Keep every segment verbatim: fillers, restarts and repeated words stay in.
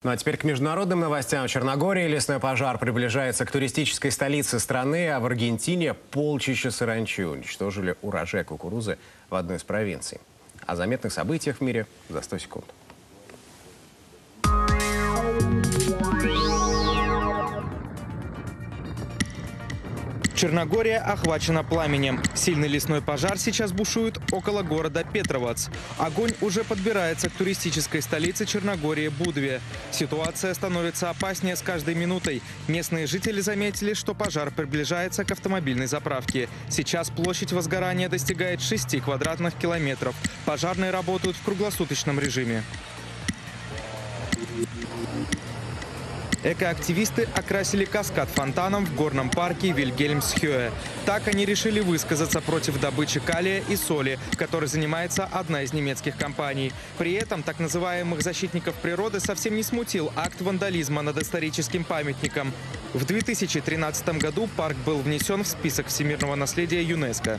Ну а теперь к международным новостям. В Черногории лесной пожар приближается к туристической столице страны, а в Аргентине полчища саранчи уничтожили урожай кукурузы в одной из провинций. О заметных событиях в мире за сто секунд. Черногория охвачена пламенем. Сильный лесной пожар сейчас бушует около города Петровац. Огонь уже подбирается к туристической столице Черногории Будве. Ситуация становится опаснее с каждой минутой. Местные жители заметили, что пожар приближается к автомобильной заправке. Сейчас площадь возгорания достигает шести квадратных километров. Пожарные работают в круглосуточном режиме. Экоактивисты окрасили каскад фонтаном в горном парке Вильгельмсхёе. Так они решили высказаться против добычи калия и соли, которой занимается одна из немецких компаний. При этом так называемых защитников природы совсем не смутил акт вандализма над историческим памятником. В две тысячи тринадцатом году парк был внесен в список всемирного наследия ЮНЕСКО.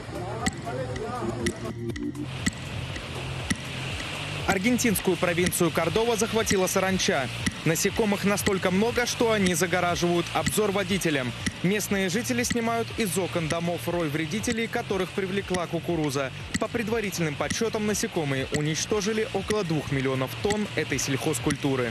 Аргентинскую провинцию Кордова захватила саранча. Насекомых настолько много, что они загораживают обзор водителям. Местные жители снимают из окон домов рой вредителей, которых привлекла кукуруза. По предварительным подсчетам, насекомые уничтожили около двух миллионов тонн этой сельхозкультуры.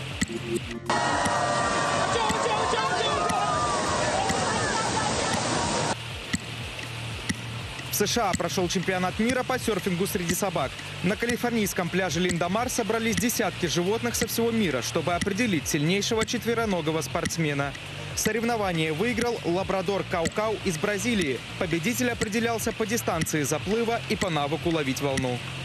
В США прошел чемпионат мира по серфингу среди собак. На калифорнийском пляже Линдомар собрались десятки животных со всего мира, чтобы определить сильнейшего четвероногого спортсмена. Соревнование выиграл лабрадор Кау-Кау из Бразилии. Победитель определялся по дистанции заплыва и по навыку ловить волну.